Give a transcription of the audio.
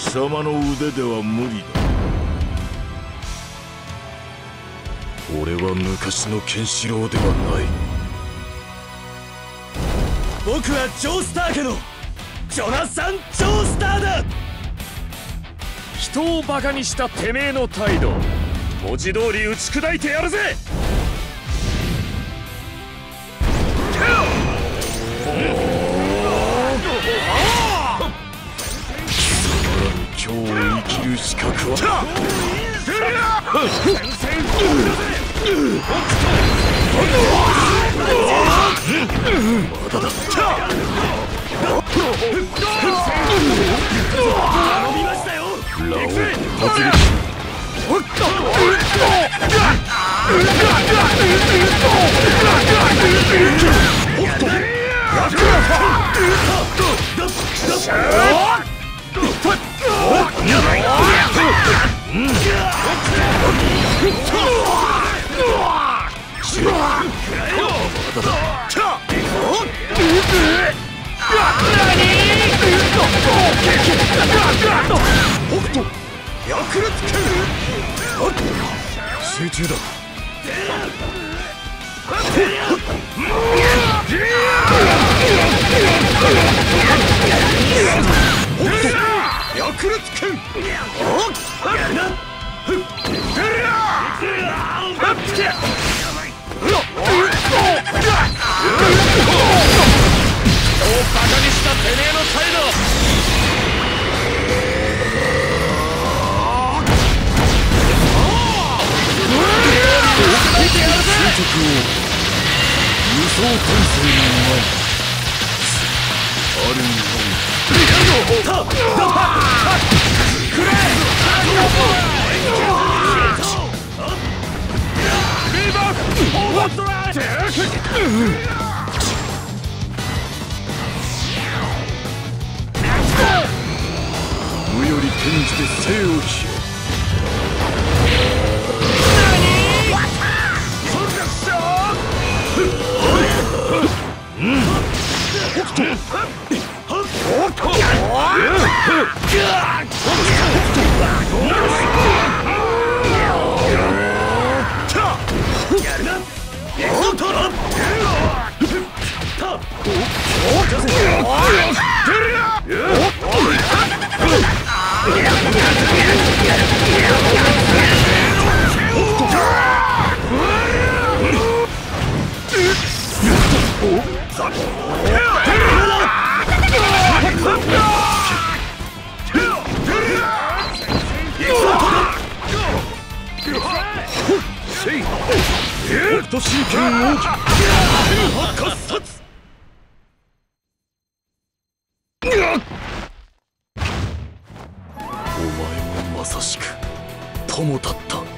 貴様の腕では無理だ。俺は昔のケンシロウではない。 僕はジョースター家のジョナサン・ジョースターだ。 人をバカにしたてめえの態度、文字通り打ち砕いてやるぜ。 今日を生きる資格はまだだ。 伸びましたよ。 ラオウ突撃。集中だ。ヤクルト君。 バカにしたてめえの態度。 終着を輸送体制の前ある意無より転じて生をひよ。北斗神拳王騎八喝殺。お前もまさしく友だった。